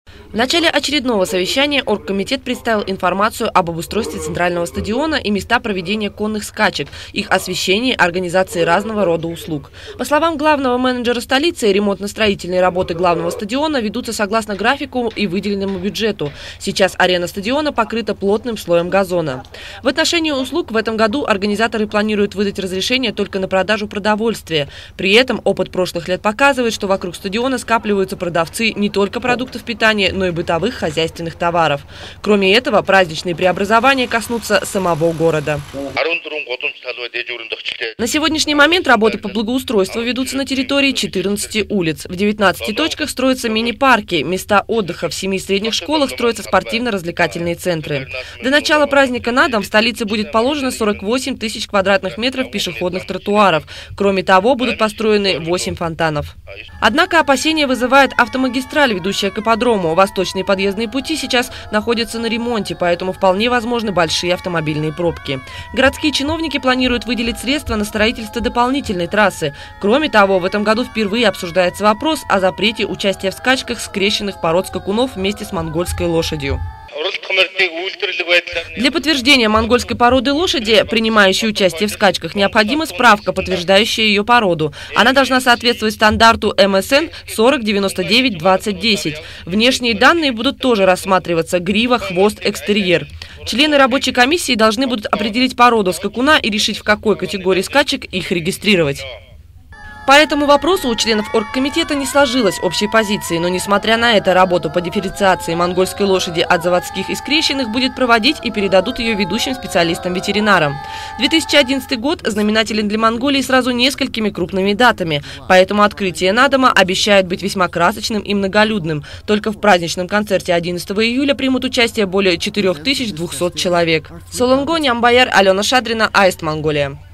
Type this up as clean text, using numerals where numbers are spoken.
В начале очередного совещания оргкомитет представил информацию об обустройстве центрального стадиона и места проведения конных скачек, их освещении, организации разного рода услуг. По словам главного менеджера столицы, ремонтно-строительные работы главного стадиона ведутся согласно графику и выделенному бюджету. Сейчас арена стадиона покрыта плотным слоем газона. В отношении услуг в этом году организаторы планируют выдать разрешение только на продажу продовольствия. При этом опыт прошлых лет показывает, что вокруг стадиона скапливаются продавцы не только продуктов питания, но и бытовых хозяйственных товаров. Кроме этого, праздничные преобразования коснутся самого города. На сегодняшний момент работы по благоустройству ведутся на территории 14 улиц. В 19 точках строятся мини-парки, места отдыха, в 7 средних школах строятся спортивно-развлекательные центры. До начала праздника на дом в столице будет положено 48 тысяч квадратных метров пешеходных тротуаров. Кроме того, будут построены 8 фонтанов. Однако опасения вызывает автомагистраль, ведущая к ипподрому. Восточные подъездные пути сейчас находятся на ремонте, поэтому вполне возможны большие автомобильные пробки. Городские чиновники планируют выделить средства на строительство дополнительной трассы. Кроме того, в этом году впервые обсуждается вопрос о запрете участия в скачках скрещенных пород скакунов вместе с монгольской лошадью. Для подтверждения монгольской породы лошади, принимающей участие в скачках, необходима справка, подтверждающая ее породу. Она должна соответствовать стандарту МСН 4099-2010. Внешние данные будут тоже рассматриваться: грива, хвост, экстерьер. Члены рабочей комиссии должны будут определить породу скакуна и решить, в какой категории скачек их регистрировать. По этому вопросу у членов оргкомитета не сложилось общей позиции, но несмотря на это, работу по дифференциации монгольской лошади от заводских и скрещенных будет проводить и передадут ее ведущим специалистам-ветеринарам. 2011 год знаменателен для Монголии сразу несколькими крупными датами, поэтому открытие надома обещает быть весьма красочным и многолюдным. Только в праздничном концерте 11 июля примут участие более 4200 человек. Солонгони, Амбаяр, Алена Шадрина, Аист, Монголия.